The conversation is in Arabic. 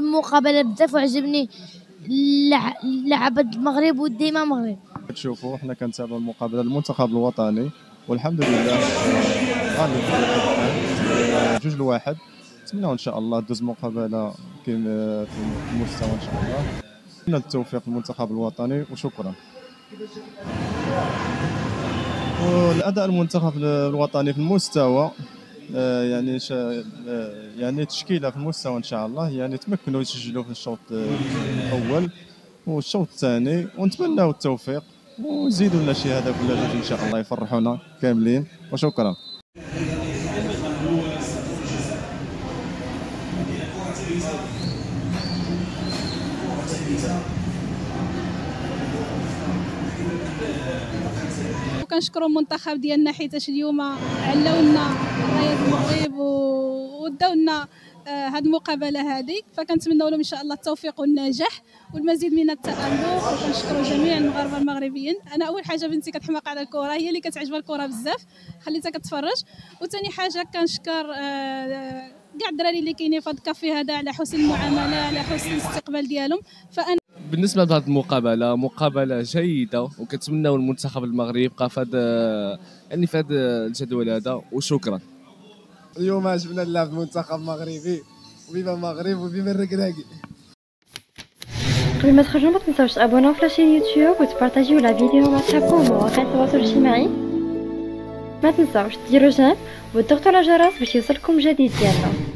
المقابله بزاف وعجبني لعبة المغرب وديما المغرب. تشوفوا حنا كنتابعوا المقابله المنتخب الوطني والحمد لله غالب 2-1. نتمنوا ان شاء الله دوز مقابله كاين في المستوى ان شاء الله. نتمنى التوفيق للمنتخب الوطني وشكرا. والاداء المنتخب الوطني في المستوى يعني يعني تشكيله في المستوى ان شاء الله، يعني تمكنوا يسجلوا في الشوط الاول والشوط الثاني، ونتمنوا التوفيق ويزيدوا لنا شي هدف ولا جوج ان شاء الله يفرحونا كاملين وشكرا. وكنشكروا المنتخب ديالنا حيتاش اليوم علونا رايه المغرب وداولنا هاد المقابله هذه، فكنتمنوا لهم ان شاء الله التوفيق والنجاح والمزيد من التألق. وكنشكروا جميع المغاربه المغربيين. انا اول حاجه بنتي كتحماق على الكره، هي اللي كتعجبها الكره بزاف، خليتها كتفرج. وثاني حاجه كنشكر كاع الدراري اللي كاينين في هذا الكافي هذا على حسن المعامله، على حسن الاستقبال ديالهم. فانا بالنسبه لهذه المقابله مقابله جيده، وكنتمناو المنتخب المغربي يبقى في هذا يعني في هذا الجدول هذا وشكرا. اليوم عجبنا اللعب المنتخب المغربي، وفيفا المغرب وفيفا الركراكي. قبل ما تخرجوا ما تنساوش تابوناو في لاشين يوتيوب وتبارطاجيو لا فيديو مع صحابكم ومواقع التواصل الاجتماعي. ما تنساوش ديروا جيم وتضغطوا على الجرس باش يوصلكم جديد ديالنا.